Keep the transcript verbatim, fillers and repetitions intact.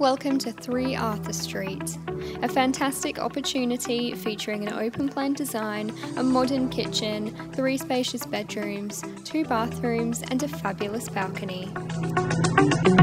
Welcome to three Arthur Street, a fantastic opportunity featuring an open plan design, a modern kitchen, three spacious bedrooms, two bathrooms and a fabulous balcony.